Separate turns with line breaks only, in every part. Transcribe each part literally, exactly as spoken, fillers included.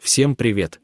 Всем привет!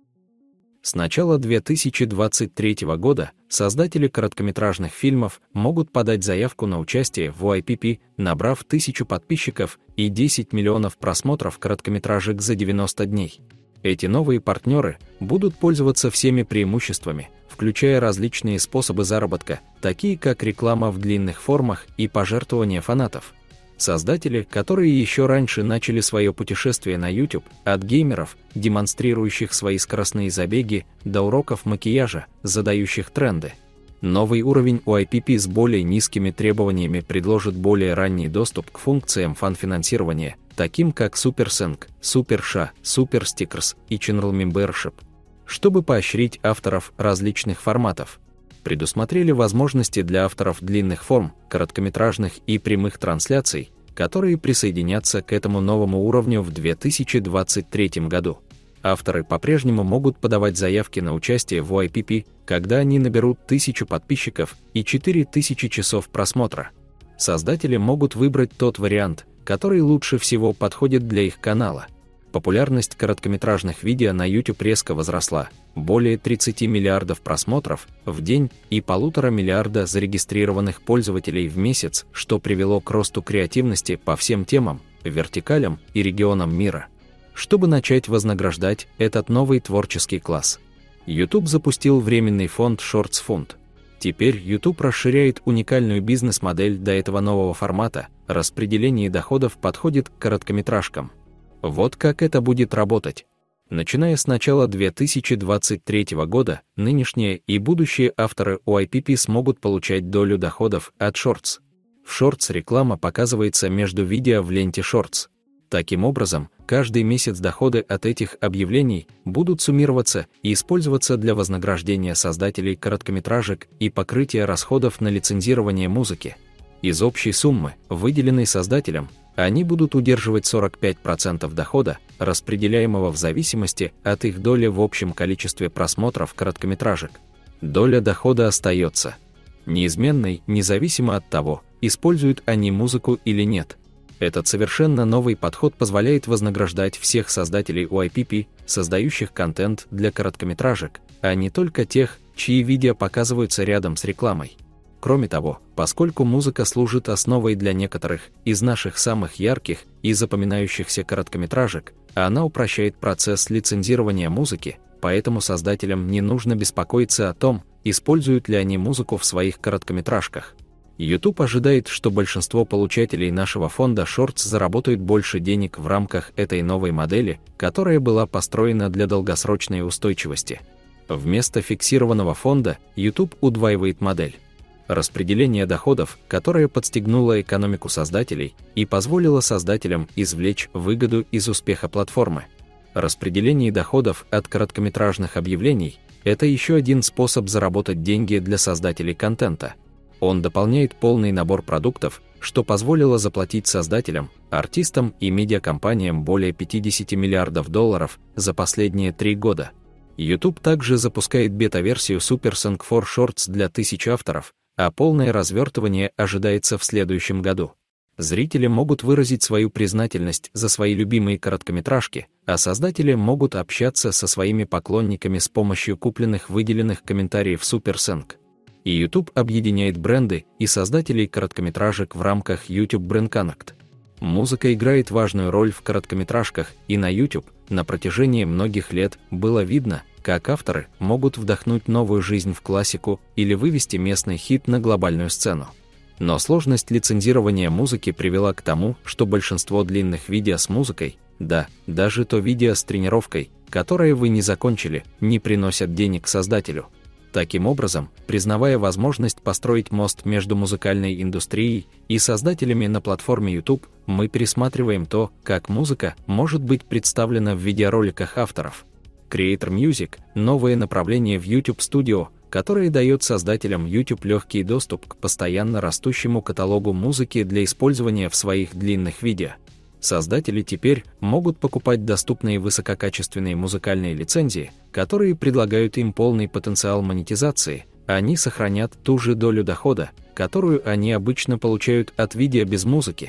С начала две тысячи двадцать третьего года создатели короткометражных фильмов могут подать заявку на участие в ю ай пи пи, набрав тысячу подписчиков и десять миллионов просмотров короткометражек за девяносто дней. Эти новые партнеры будут пользоваться всеми преимуществами, включая различные способы заработка, такие как реклама в длинных формах и пожертвования фанатов. Создатели, которые еще раньше начали свое путешествие на YouTube, от геймеров, демонстрирующих свои скоростные забеги, до уроков макияжа, задающих тренды. Новый уровень ю ай пи пи с более низкими требованиями предложит более ранний доступ к функциям фан-финансирования, таким как SuperSync, SuperSha, SuperStickers и Channel Membership, чтобы поощрить авторов различных форматов. Предусмотрели возможности для авторов длинных форм, короткометражных и прямых трансляций, которые присоединятся к этому новому уровню в две тысячи двадцать третьем году. Авторы по-прежнему могут подавать заявки на участие в ю ай пи пи, когда они наберут тысячу подписчиков и четыре тысячи часов просмотра. Создатели могут выбрать тот вариант, который лучше всего подходит для их канала. Популярность короткометражных видео на YouTube резко возросла, более тридцати миллиардов просмотров в день и полутора миллиарда зарегистрированных пользователей в месяц, что привело к росту креативности по всем темам, вертикалям и регионам мира. Чтобы начать вознаграждать этот новый творческий класс, YouTube запустил временный фонд Shorts Fund. Теперь YouTube расширяет уникальную бизнес-модель до этого нового формата, распределение доходов подходит к короткометражкам. Вот как это будет работать. Начиная с начала две тысячи двадцать третьего года, нынешние и будущие авторы ю ай пи пи смогут получать долю доходов от Shorts. В Shorts реклама показывается между видео в ленте Shorts. Таким образом, каждый месяц доходы от этих объявлений будут суммироваться и использоваться для вознаграждения создателей короткометражек и покрытия расходов на лицензирование музыки. Из общей суммы, выделенной создателям, они будут удерживать сорок пять процентов дохода, распределяемого в зависимости от их доли в общем количестве просмотров короткометражек. Доля дохода остается неизменной, независимо от того, используют они музыку или нет. Этот совершенно новый подход позволяет вознаграждать всех создателей ю ай пи пи, создающих контент для короткометражек, а не только тех, чьи видео показываются рядом с рекламой. Кроме того, поскольку музыка служит основой для некоторых из наших самых ярких и запоминающихся короткометражек, она упрощает процесс лицензирования музыки, поэтому создателям не нужно беспокоиться о том, используют ли они музыку в своих короткометражках. YouTube ожидает, что большинство получателей нашего фонда Shorts заработают больше денег в рамках этой новой модели, которая была построена для долгосрочной устойчивости. Вместо фиксированного фонда YouTube удваивает модель распределение доходов, которое подстегнуло экономику создателей и позволило создателям извлечь выгоду из успеха платформы. Распределение доходов от короткометражных объявлений – это еще один способ заработать деньги для создателей контента. Он дополняет полный набор продуктов, что позволило заплатить создателям, артистам и медиакомпаниям более пятидесяти миллиардов долларов за последние три года. YouTube также запускает бета-версию SuperSync for Shorts для тысяч авторов, а полное развертывание ожидается в следующем году. Зрители могут выразить свою признательность за свои любимые короткометражки, а создатели могут общаться со своими поклонниками с помощью купленных выделенных комментариев SuperSync. И YouTube объединяет бренды и создателей короткометражек в рамках YouTube Brand Connect. Музыка играет важную роль в короткометражках, и на YouTube на протяжении многих лет было видно, как авторы могут вдохнуть новую жизнь в классику или вывести местный хит на глобальную сцену. Но сложность лицензирования музыки привела к тому, что большинство длинных видео с музыкой, да, даже то видео с тренировкой, которое вы не закончили, не приносят денег создателю. Таким образом, признавая возможность построить мост между музыкальной индустрией и создателями на платформе YouTube, мы пересматриваем то, как музыка может быть представлена в видеороликах авторов. Creator Music – новое направление в YouTube Studio, которое дает создателям YouTube легкий доступ к постоянно растущему каталогу музыки для использования в своих длинных видео. Создатели теперь могут покупать доступные высококачественные музыкальные лицензии, которые предлагают им полный потенциал монетизации, а они сохранят ту же долю дохода, которую они обычно получают от видео без музыки.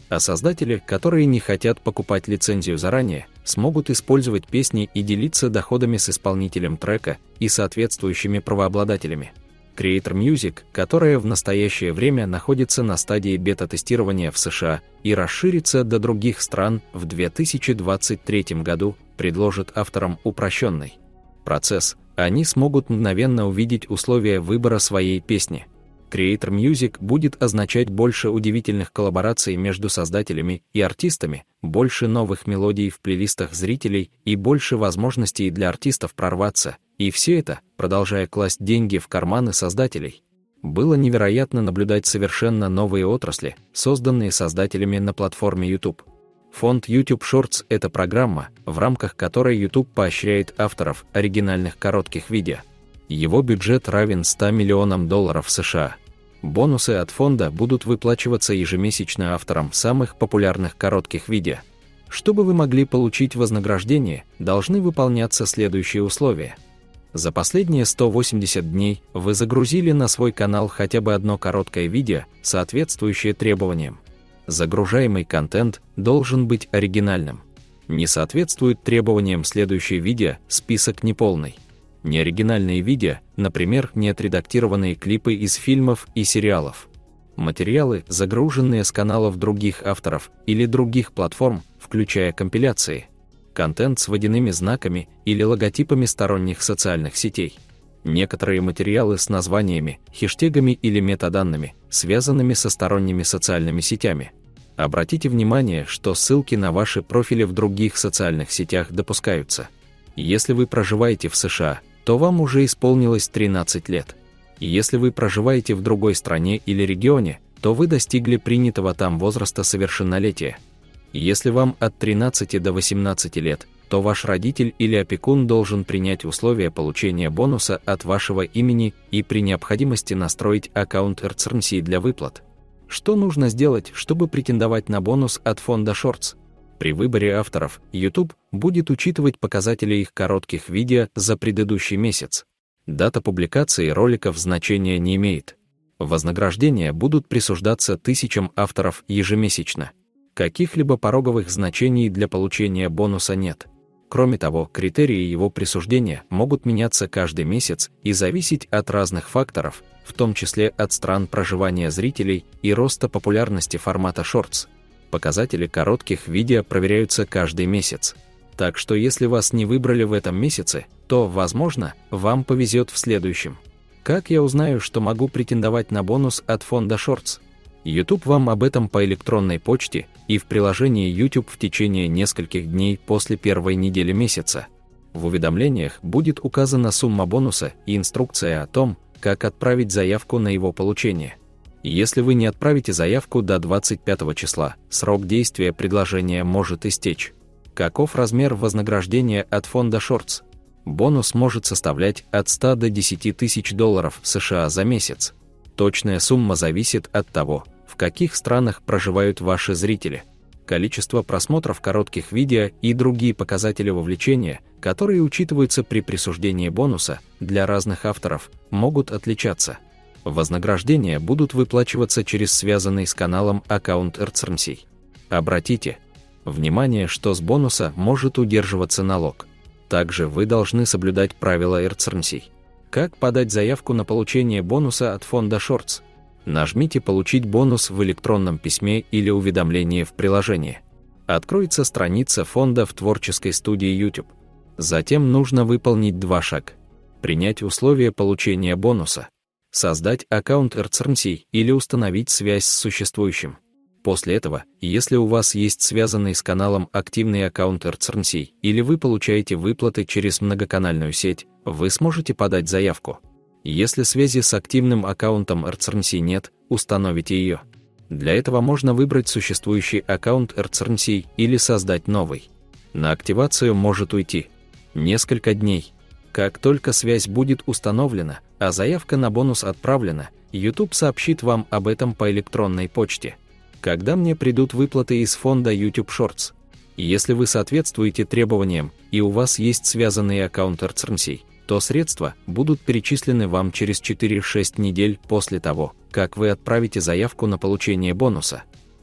А создатели, которые не хотят покупать лицензию заранее, смогут использовать песни и делиться доходами с исполнителем трека и соответствующими правообладателями. Creator Music, которая в настоящее время находится на стадии бета-тестирования в США и расширится до других стран в две тысячи двадцать третьем году, предложит авторам упрощенный процесс. Они смогут мгновенно увидеть условия выбора своей песни. Creator Music будет означать больше удивительных коллабораций между создателями и артистами, больше новых мелодий в плейлистах зрителей и больше возможностей для артистов прорваться. И все это, продолжая класть деньги в карманы создателей. Было невероятно наблюдать совершенно новые отрасли, созданные создателями на платформе YouTube. Фонд YouTube Shorts – это программа, в рамках которой YouTube поощряет авторов оригинальных коротких видео. Его бюджет равен ста миллионам долларов США. Бонусы от фонда будут выплачиваться ежемесячно авторам самых популярных коротких видео. Чтобы вы могли получить вознаграждение, должны выполняться следующие условия. За последние сто восемьдесят дней вы загрузили на свой канал хотя бы одно короткое видео, соответствующее требованиям. Загружаемый контент должен быть оригинальным. Не соответствует требованиям следующее видео, список неполный. Неоригинальные видео, например, неотредактированные клипы из фильмов и сериалов. Материалы, загруженные с каналов других авторов или других платформ, включая компиляции. Контент с водяными знаками или логотипами сторонних социальных сетей. Некоторые материалы с названиями, хэштегами или метаданными, связанными со сторонними социальными сетями. Обратите внимание, что ссылки на ваши профили в других социальных сетях допускаются. Если вы проживаете в США, то вам уже исполнилось тринадцать лет. Если вы проживаете в другой стране или регионе, то вы достигли принятого там возраста совершеннолетия. Если вам от тринадцати до восемнадцати лет, то ваш родитель или опекун должен принять условия получения бонуса от вашего имени и при необходимости настроить аккаунт эр си эр эн си для выплат. Что нужно сделать, чтобы претендовать на бонус от фонда Shorts? При выборе авторов YouTube будет учитывать показатели их коротких видео за предыдущий месяц. Дата публикации роликов значения не имеет. Вознаграждения будут присуждаться тысячам авторов ежемесячно. Каких-либо пороговых значений для получения бонуса нет. Кроме того, критерии его присуждения могут меняться каждый месяц и зависеть от разных факторов, в том числе от стран проживания зрителей и роста популярности формата Shorts. Показатели коротких видео проверяются каждый месяц. Так что если вас не выбрали в этом месяце, то, возможно, вам повезет в следующем. Как я узнаю, что могу претендовать на бонус от фонда Shorts? YouTube вам об этом по электронной почте и в приложении YouTube в течение нескольких дней после первой недели месяца. В уведомлениях будет указана сумма бонуса и инструкция о том, как отправить заявку на его получение. Если вы не отправите заявку до двадцать пятого числа, срок действия предложения может истечь. Каков размер вознаграждения от фонда Shorts? Бонус может составлять от ста до десяти тысяч долларов США за месяц. Точная сумма зависит от того, в каких странах проживают ваши зрители, количество просмотров коротких видео и другие показатели вовлечения, которые учитываются при присуждении бонуса, для разных авторов, могут отличаться. Вознаграждения будут выплачиваться через связанный с каналом аккаунт эр си эр эн си. Обратите внимание, что с бонуса может удерживаться налог. Также вы должны соблюдать правила эр си эр эн си. Как подать заявку на получение бонуса от фонда Shorts? Нажмите «Получить бонус» в электронном письме или уведомлении в приложении. Откроется страница фонда в творческой студии YouTube. Затем нужно выполнить два шага. Принять условия получения бонуса. Создать аккаунт эр си эр эн си или установить связь с существующим. После этого, если у вас есть связанный с каналом активный аккаунт эр си эр эн си или вы получаете выплаты через многоканальную сеть, вы сможете подать заявку. Если связи с активным аккаунтом эр си эр эн си нет, установите ее. Для этого можно выбрать существующий аккаунт эр си эр эн си или создать новый. На активацию может уйти несколько дней. Как только связь будет установлена, а заявка на бонус отправлена, YouTube сообщит вам об этом по электронной почте. Когда мне придут выплаты из фонда YouTube Shorts? Если вы соответствуете требованиям и у вас есть связанный аккаунт эр си эр эн си, то средства будут перечислены вам через четыре-шесть недель после того, как вы отправите заявку на получение бонуса.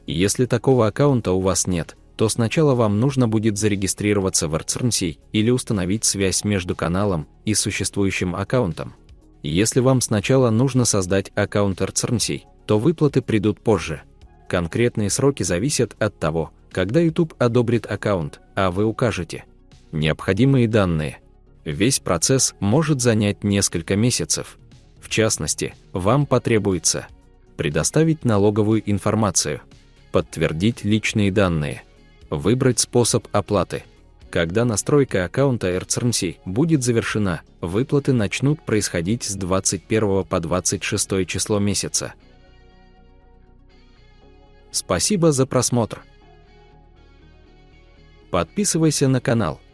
Если такого аккаунта у вас нет, то сначала вам нужно будет зарегистрироваться в эр цэ эр эн си или установить связь между каналом и существующим аккаунтом. Если вам сначала нужно создать аккаунт эр цэ эр эн си, то выплаты придут позже. Конкретные сроки зависят от того, когда YouTube одобрит аккаунт, а вы укажете необходимые данные. Весь процесс может занять несколько месяцев. В частности, вам потребуется предоставить налоговую информацию, подтвердить личные данные, выбрать способ оплаты. Когда настройка аккаунта эр цэ эр эн си будет завершена, выплаты начнут происходить с двадцать первого по двадцать шестое число месяца. Спасибо за просмотр. Подписывайся на канал.